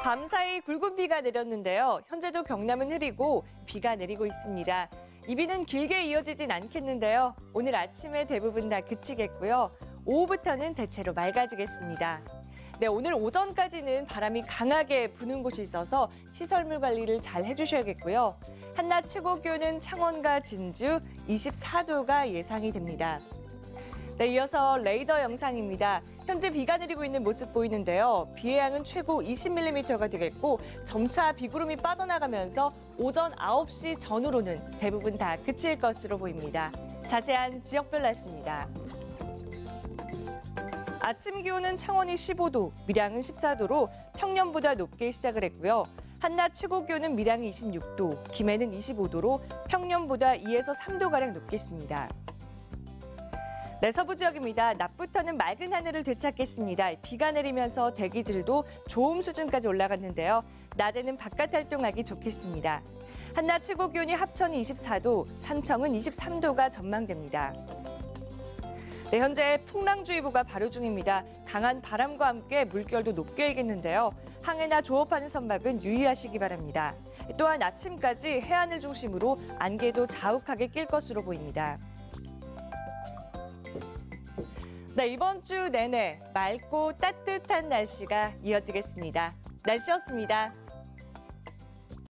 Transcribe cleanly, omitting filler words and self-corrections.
밤사이 굵은 비가 내렸는데요. 현재도 경남은 흐리고 비가 내리고 있습니다. 이 비는 길게 이어지진 않겠는데요. 오늘 아침에 대부분 다 그치겠고요. 오후부터는 대체로 맑아지겠습니다. 네, 오늘 오전까지는 바람이 강하게 부는 곳이 있어서 시설물 관리를 잘 해주셔야겠고요. 한낮 최고 기온은 창원과 진주 24도가 예상이 됩니다. 네, 이어서 레이더 영상입니다. 현재 비가 내리고 있는 모습 보이는데요. 비의 양은 최고 20mm가 되겠고 점차 비구름이 빠져나가면서 오전 9시 전후로는 대부분 다 그칠 것으로 보입니다. 자세한 지역별 날씨입니다. 아침 기온은 창원이 15도, 밀양은 14도로 평년보다 높게 시작을 했고요. 한낮 최고 기온은 밀양이 26도, 김해는 25도로 평년보다 2에서 3도가량 높겠습니다. 네, 서부 지역입니다. 낮부터는 맑은 하늘을 되찾겠습니다. 비가 내리면서 대기질도 좋음 수준까지 올라갔는데요. 낮에는 바깥 활동하기 좋겠습니다. 한낮 최고 기온이 합천이 24도, 산청은 23도가 전망됩니다. 네, 현재 풍랑주의보가 발효 중입니다. 강한 바람과 함께 물결도 높게 일겠는데요. 항해나 조업하는 선박은 유의하시기 바랍니다. 또한 아침까지 해안을 중심으로 안개도 자욱하게 낄 것으로 보입니다. 네, 이번 주 내내 맑고 따뜻한 날씨가 이어지겠습니다. 날씨였습니다.